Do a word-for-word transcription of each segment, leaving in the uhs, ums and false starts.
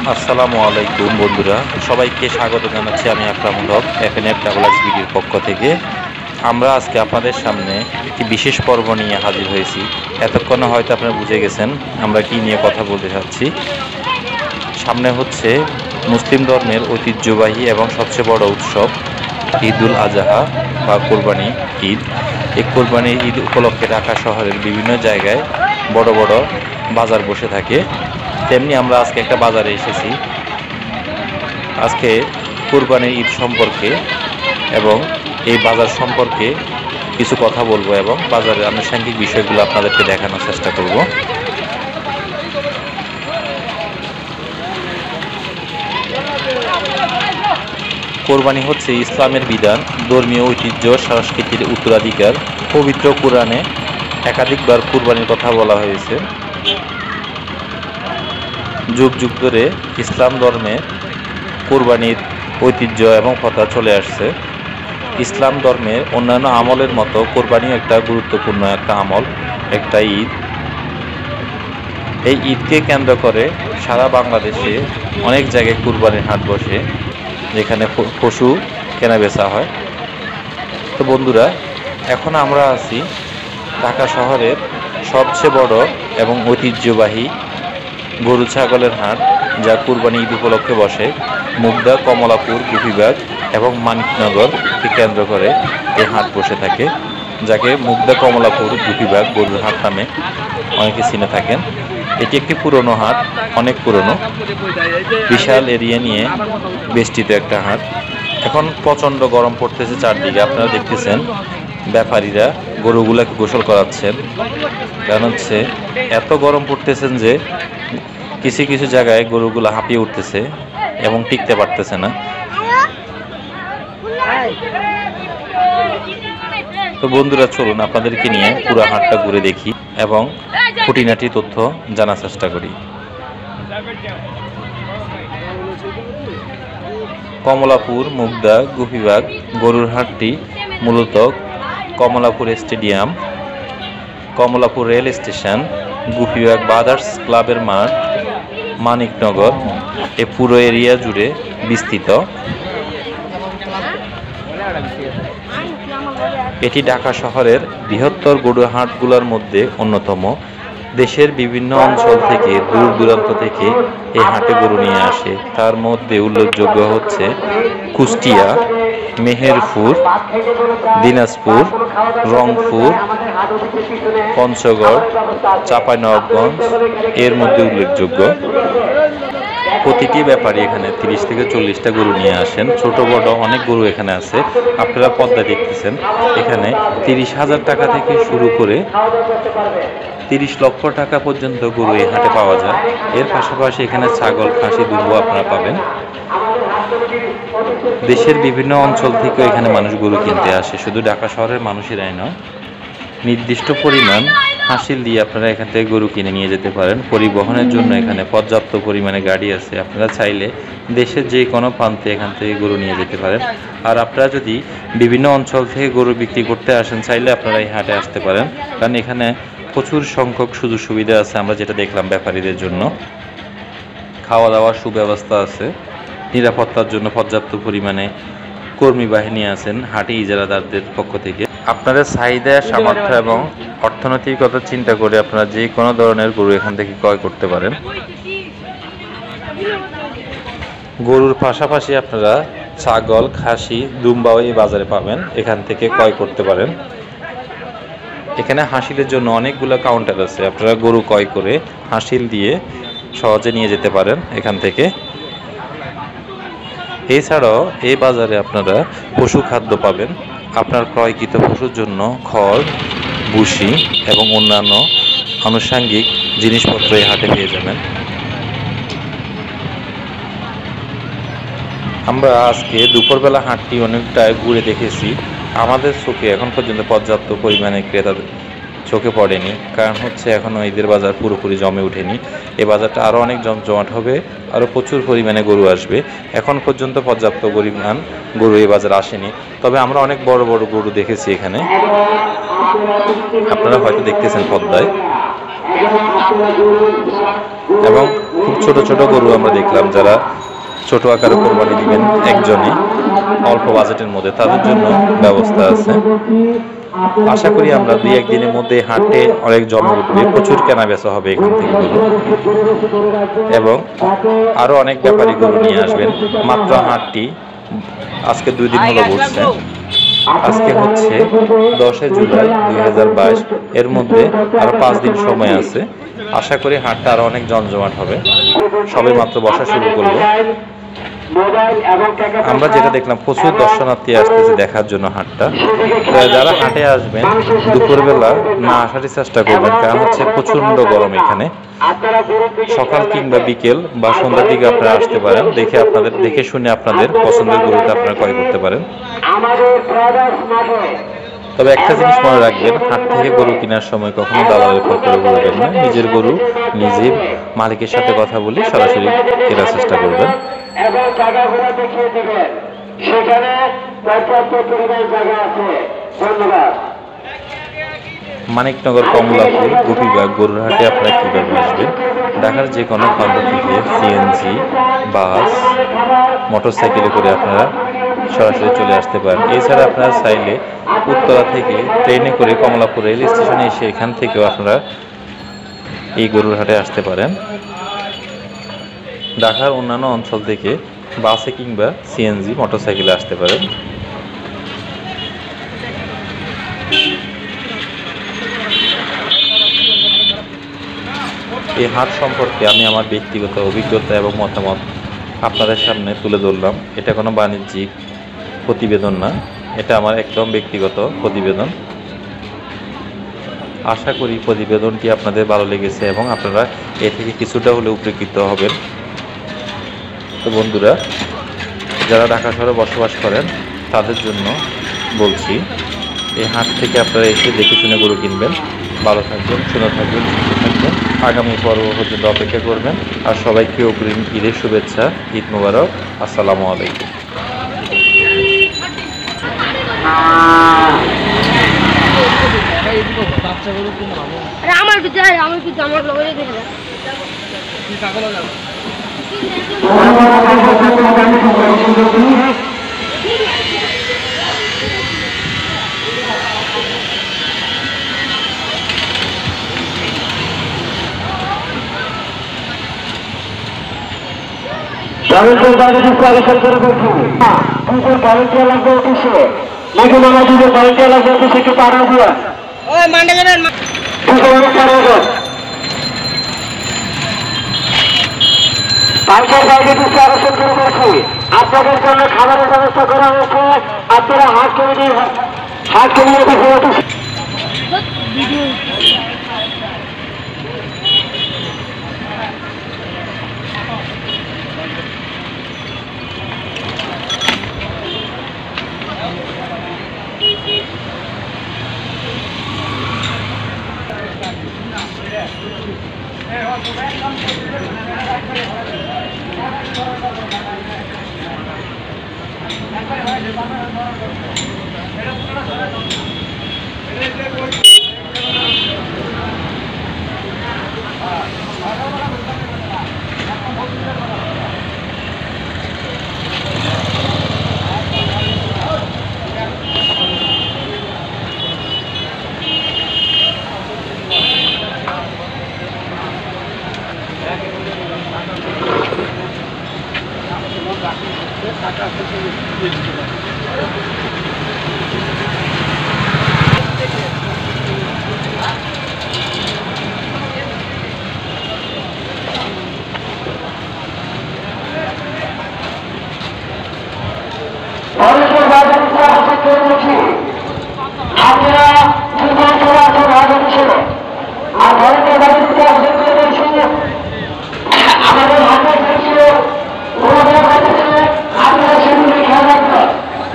আসসালামু আলাইকুম বন্ধুরা, সবাইকে স্বাগত জানাচ্ছি। আমি আকরামুল হক, এফএনএফ ট্রাভেলার্স ভিডিওর পক্ষ থেকে। আমরা আজকে আপনাদের সামনে একটি বিশেষ পর্ব নিয়ে হাজির হয়েছি। এতক্ষণে হয়তো আপনারা বুঝে গেছেন আমরা কি নিয়ে কথা বলতে চাচ্ছি। সামনে হচ্ছে মুসলিম ধর্মের ঐতিহ্যবাহী এবং সবচেয়ে বড় উৎসব ঈদুল আজহা বা কোরবানি ঈদ। এই কোরবানি ঈদ উপলক্ষে ঢাকা শহরের বিভিন্ন জায়গায় বড় বড় বাজার বসে থাকে। তেমনি আমরা আজকে একটা বাজারে এসেছি। আজকে কোরবানির ঈদ সম্পর্কে এবং এই বাজার সম্পর্কে কিছু কথা বলবো এবং বাজারের আনুষঙ্গিক বিষয়গুলো আপনাদেরকে দেখানোর চেষ্টা করব। কোরবানি হচ্ছে ইসলামের বিধান, ধর্মীয় ঐতিহ্য, সংস্কৃতির উত্তরাধিকার। পবিত্র কোরআনে একাধিকবার কোরবানির কথা বলা হয়েছে। যুগ যুগ ধরে ইসলাম ধর্মে কোরবানির ঐতিহ্য এবং প্রথা চলে আসছে। ইসলাম ধর্মের অন্যান্য আমলের মতো কোরবানিও একটা গুরুত্বপূর্ণ একটা আমল, একটা ঈদ। এই ঈদকে কেন্দ্র করে সারা বাংলাদেশে অনেক জায়গায় কোরবানির হাট বসে, যেখানে পশু কেনা বেচা হয়। তো বন্ধুরা, এখন আমরা আছি ঢাকা শহরের সবচেয়ে বড় এবং ঐতিহ্যবাহী গরু ছাগলের হাট, যা কুরবানি ঈদ উপলক্ষে বসে। মুগদা, কমলাপুর, গোপীবাগ এবং মানিকনগরকে কেন্দ্র করে এই হাট বসে থাকে, যাকে মুগদা, কমলাপুর, গোপীবাগ গরুর হাট নামে অনেকে চিনে থাকেন। এটি একটি পুরনো হাট, অনেক পুরনো, বিশাল এরিয়া নিয়ে বেষ্টিত একটা হাট। এখন প্রচণ্ড গরম পড়তেছে চারদিকে, আপনারা দেখতেছেন ব্যাপারীরা গরুগুলাকে গোসল করাচ্ছেন। কারণ হচ্ছে এত গরম পড়তেছেন যে কিছু কিছু জায়গায় গরুগুলো হাঁপিয়ে উঠতেছে এবং টিকতে পারতেছে না। তো বন্ধুরা, চলুন আপনাদেরকে নিয়ে পুরো হাটটা ঘুরে দেখি এবং খুঁটিনাটি তথ্য জানার চেষ্টা করি। কমলাপুর, মুগদা, গোপীবাগ গরুর হাটটি মূলত Kamalapur stadium, Kamalapur rail station, Gopibagh brothers ক্লাবের মাঠ, মানিকনগর এ পুরো এরিয়া জুড়ে বিস্তৃত। এটি ঢাকা শহরের বৃহত্তর গরুর হাটগুলোর মধ্যে অন্যতম। দেশের বিভিন্ন অঞ্চল থেকে, দূর দূরান্ত থেকে এই হাটে গরু নিয়ে আসে। তার মধ্যে উল্লেখযোগ্য হচ্ছে কুষ্টিয়া, মেহেরপুর, দিনাজপুর, রংপুর, পঞ্চগড়, চাঁপাইনবাবগঞ্জ এর মধ্যে উল্লেখযোগ্য। প্রতিটি ব্যাপারী এখানে তিরিশ থেকে চল্লিশটা গরু নিয়ে আসেন। ছোট বড় অনেক গরু এখানে আছে। আপনারা পর্দা দেখতেছেন, এখানে তিরিশ হাজার টাকা থেকে শুরু করে তিরিশ লক্ষ টাকা পর্যন্ত গরু এই হাটে পাওয়া যায়। এর পাশাপাশি এখানে ছাগল, খাসি, দুম্ব আপনারা পাবেন। দেশের বিভিন্ন অঞ্চল থেকে এখানে মানুষ গরু কিনতে আসে, শুধু ঢাকা শহরের মানুষেরাই নয়। নির্দিষ্ট পরিমাণ হাসিল দিয়ে আপনারা এখান থেকে গরু কিনে নিয়ে যেতে পারেন। পরিবহনের জন্য এখানে পর্যাপ্ত পরিমাণে গাড়ি আছে। আপনারা চাইলে দেশের যে কোনো প্রান্তে এখান থেকে গরু নিয়ে যেতে পারেন। আর আপনারা যদি বিভিন্ন অঞ্চল থেকে গরু বিক্রি করতে আসেন, চাইলে আপনারা এই হাটে আসতে পারেন, কারণ এখানে প্রচুর সংখ্যক সুযোগ সুবিধা আছে। আমরা যেটা দেখলাম, ব্যাপারীদের জন্য খাওয়া দাওয়ার সুব্যবস্থা আছে, নিরাপত্তার জন্য পর্যাপ্ত পরিমাণে কর্মী বাহিনী আছেন হাটে ইজারাদারদের পক্ষ থেকে। আপনাদের চাহিদা, সামর্থ্য এবং অর্থনৈতিকতা চিন্তা করে আপনারা যে কোনো ধরনের গরু এখান থেকে ক্রয় করতে পারেন। গরুর পাশাপাশি আপনারা ছাগল, খাসি, দুম্বাও এই বাজারে পাবেন, এখান থেকে ক্রয় করতে পারেন। এখানে হাসিলের জন্য অনেকগুলো কাউন্টার আছে। আপনারা গরু ক্রয় করে হাসিল দিয়ে সহজে নিয়ে যেতে পারেন এখান থেকে। এছাড়াও এই বাজারে আপনারা পশু খাদ্য পাবেন। আপনার ক্রয়কৃত পশুর জন্য খড়, ভুসি এবং অন্যান্য আনুষঙ্গিক জিনিসপত্র এই হাটে পেয়ে যাবেন। আমরা আজকে দুপুরবেলা হাটটি অনেকটা ঘুরে দেখেছি। আমাদের চোখে এখন পর্যন্ত পর্যাপ্ত পরিমাণে ক্রেতা চোখে পড়েনি, কারণ হচ্ছে এখনও ঈদের বাজার পুরোপুরি জমে ওঠেনি। এই বাজারটা আরও অনেক জমজমাট হবে, আরও প্রচুর পরিমাণে গরু আসবে। এখন পর্যন্ত পর্যাপ্ত পরিমাণ গরু এই বাজার আসেনি, তবে আমরা অনেক বড় বড় গরু দেখেছি এখানে, আপনারা হয়তো দেখতেছেন পর্দায়। এবং খুব ছোট ছোট গরু আমরা দেখলাম, যারা ছোট আকারে কোরবানি দিবেন একজনই অল্প বাজেটের মধ্যে, তাদের জন্য ব্যবস্থা আছে। আশা করি আমরা দুই একদিনের মধ্যে হাটে অনেক জমে উঠবে, প্রচুর কেনা বেচা হবে এখান থেকে গরু, এবং আরো অনেক ব্যাপারী গরু নিয়ে আসবেন। মাত্র হাটটি আজকে দুই দিন হলো বসছে, আজকে হচ্ছে দশই জুলাই দুই হাজার বাইশ, এর মধ্যে আরো পাঁচ দিন সময় আছে। আশা করি হাটটা আরো অনেক জমজমাট হবে। সবে মাত্র বসা শুরু করলো। আমরা যেটা দেখলাম, প্রচুর দর্শনার্থী আসতেছে দেখার জন্য হাটটা। যারা হাটে আসবেন দুপুরবেলা না আসারই চেষ্টা করবেন, কারণ হচ্ছে প্রচন্ড গরম এখানে। সকাল কিংবা বিকেল বা সন্ধ্যার দিকে আপনারা আসতে পারেন, দেখে আপনাদের দেখে শুনে আপনাদের পছন্দের গরুটা আপনারা ক্রয় করতে পারেন। তবে একটা জিনিস মনে রাখবেন, হাট থেকে গরু কেনার সময় কখনো দালালের খপ্পরে পড়বেন না। নিজের গরু নিজে মালিকের সাথে কথা বলে সরাসরি কেনার চেষ্টা করবেন। এবং জায়গাগুলো দেখিয়ে দিবেন, সেখানে পর্যাপ্ত পরিমাণ জায়গা আছে। ধন্যবাদ। মানিকনগর, কমলাপুর, গোপীবাগ, গরুরহাটে আপনারা কীভাবে আসবেন? ঢাকার যে কোনো প্রান্ত থেকে সিএনজি, বাস, মোটরসাইকেলে করে আপনারা সরাসরি চলে আসতে পারেন। এছাড়া আপনারা চাইলে উত্তরা থেকে ট্রেনে করে কমলাপুর রেল স্টেশনে এসে এখান থেকেও আপনারা এই গরুরহাটে আসতে পারেন। ঢাকার অন্যান্য অঞ্চল থেকে বাসে কিংবা সিএনজি, মোটরসাইকেলে আসতে পারেন। এই হাট সম্পর্কে আমি আমার ব্যক্তিগত অভিজ্ঞতা এবং মতামত আপনাদের সামনে তুলে ধরলাম। এটা কোনো বাণিজ্যিক প্রতিবেদন না, এটা আমার একদম ব্যক্তিগত প্রতিবেদন। আশা করি প্রতিবেদনটি আপনাদের ভালো লেগেছে এবং আপনারা এ থেকে কিছুটা হলেও উপকৃত হবেন। তো বন্ধুরা, যারা ঢাকা শহরে বসবাস করেন তাদের জন্য বলছি, এই হাট থেকে আপনারা এসে দেখে শুনে গরু কিনবেন। ভালো থাকবেন, সুন্দর থাকবেন, সুস্থ থাকবেন। আগামী পর্ব পর্যন্ত অপেক্ষা করবেন। আর সবাইকে অগ্রিম ঈদের শুভেচ্ছা, ঈদ মোবারক। আসসালামু আলাইকুম। আমার আমার ভলেন্টিয়ার বাড়িতে স্বাগত করে বলছি, দুজন ভলেন্টিয়ার লাগবে অফিসে, নাকি মামা দুজন ভলেন্টিয়ার লাগবে অফিসে, একটু পাড়া দিয়া পাইকার বাইরে কিছু আলোচনা শুরু করছি। আপনাদের জন্য খাবারের ব্যবস্থা করা হয়েছে। আপনারা হাট কমিটি হাট কমিটি আমাদের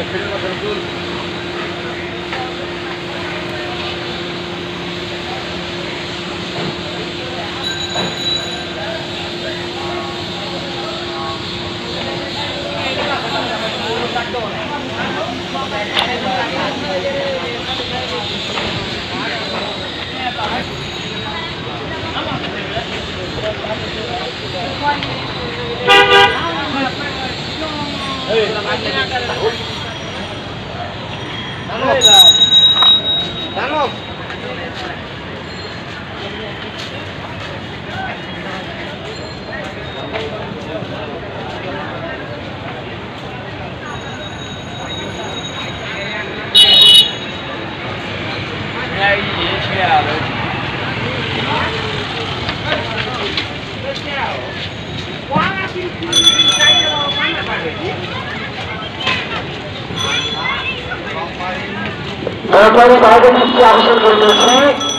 দয়া করে বাইরে দৃষ্টি আকর্ষণ করতেছি।